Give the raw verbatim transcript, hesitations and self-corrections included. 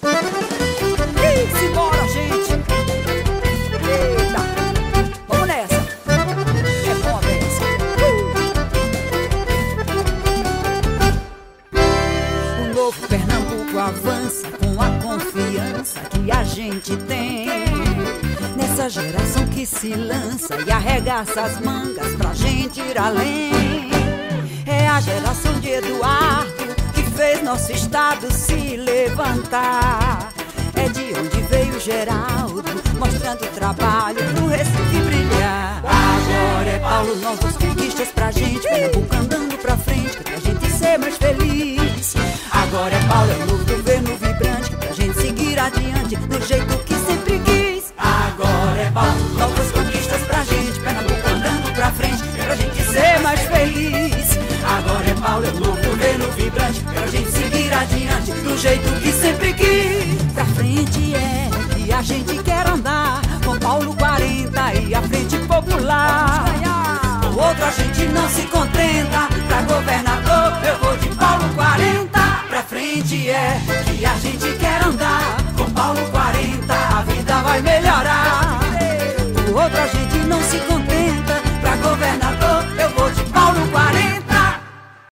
E simbora, gente. Eita, vamos nessa. É bom a beça. uh. O novo Pernambuco avança com a confiança que a gente tem nessa geração que se lança e arregaça as mangas pra gente ir além. É a geração de Eduardo que fez nosso estado se levantar. É de onde veio Geraldo, mostrando trabalho pro Recife brilhar. Agora é Paulo, novas conquistas pra gente, Pernambuco andando pra frente, pra gente ser mais feliz. Agora é Paulo, é um novo governo vibrante, pra gente seguir adiante do jeito que sempre quis. Agora é Paulo, novas conquistas pra gente, Pernambuco andando pra frente, pra gente ser mais feliz. Agora é Paulo, é um novo governo vibrante, pra gente seguir adiante do jeito que sempre quis. Pra frente é que a gente quer andar, com Paulo quarenta e a Frente Popular. Com outro a gente não se contenta, pra governador eu vou de Paulo quarenta. Pra frente é que a gente quer andar, com Paulo quarenta a vida vai melhorar. Com outro a gente não se contenta,